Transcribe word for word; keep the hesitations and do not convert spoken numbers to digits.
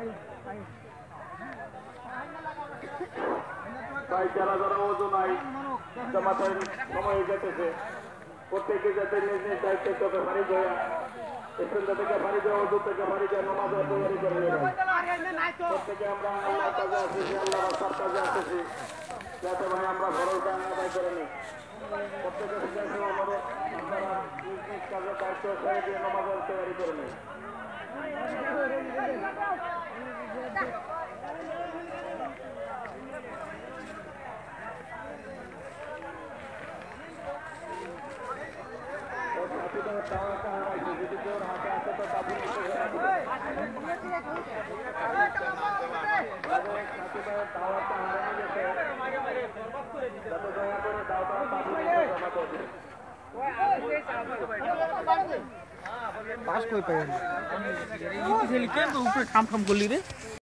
তাই যারা যারা ওজন নাই জামাতের সময় যেতেছে প্রত্যেকে যাতে নিজ নিজ দায়িত্বের চোখে পানি দেওয়া স্টেশন থেকে পানি দেওয়া ওজন থেকে পানি দেওয়া নামাজের তৈরি করে নেবেন প্রত্যেকে আমরা আল্লাহর কাজে আসতেছি আল্লাহ রাস্তার কাজে আসতেছি যাতে ভাই আমরা ফরজটা আদায় করে নিই প্রত্যেকের কাছে আমাদের আপনারা নিজ নিজ কাজের দায়িত্ব ছেড়ে দিয়ে নামাজের তৈরি করে নিই पास कोई पे ऊपर ठाम ठाम गोली रे